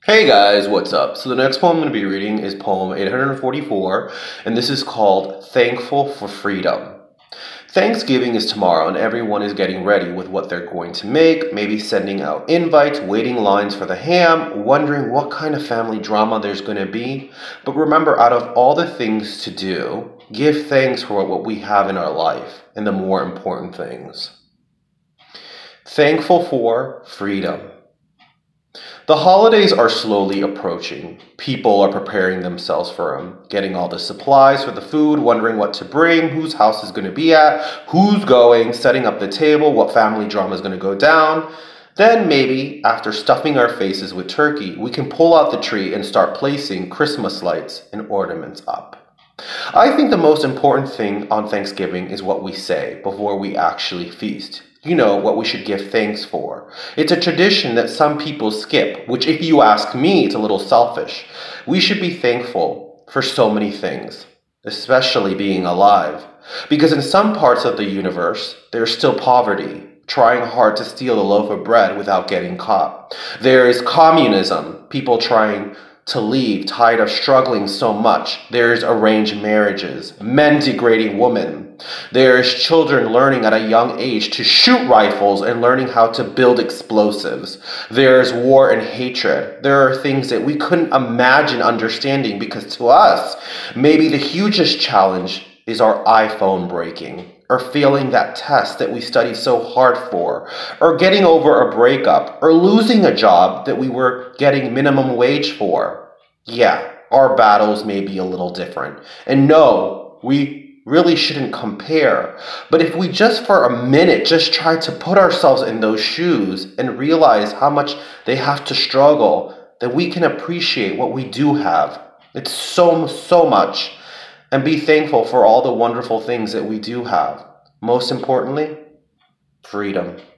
Hey guys, what's up? So the next poem I'm going to be reading is poem 844, and this is called Thankful for Freedom. Thanksgiving is tomorrow, and everyone is getting ready with what they're going to make, maybe sending out invites, waiting lines for the ham, wondering what kind of family drama there's going to be. But remember, out of all the things to do, give thanks for what we have in our life and the more important things. Thankful for freedom. The holidays are slowly approaching. People are preparing themselves for them, getting all the supplies for the food, wondering what to bring, whose house is going to be at, who's going, setting up the table, what family drama is going to go down. Then maybe, after stuffing our faces with turkey, we can pull out the tree and start placing Christmas lights and ornaments up. I think the most important thing on Thanksgiving is what we say before we actually feast. You know, what we should give thanks for. It's a tradition that some people skip, which if you ask me, it's a little selfish. We should be thankful for so many things, especially being alive. Because in some parts of the universe, there's still poverty, trying hard to steal a loaf of bread without getting caught. There is communism, people trying to leave, tired of struggling so much. There's arranged marriages, men degrading women. There's children learning at a young age to shoot rifles and learning how to build explosives. There's war and hatred. There are things that we couldn't imagine understanding because to us, maybe the hugest challenge is our iPhone breaking, or failing that test that we studied so hard for, or getting over a breakup, or losing a job that we were getting minimum wage for. Yeah, our battles may be a little different. And no, we really shouldn't compare. But if we just for a minute just try to put ourselves in those shoes and realize how much they have to struggle, then we can appreciate what we do have. It's so much. And be thankful for all the wonderful things that we do have. Most importantly, freedom.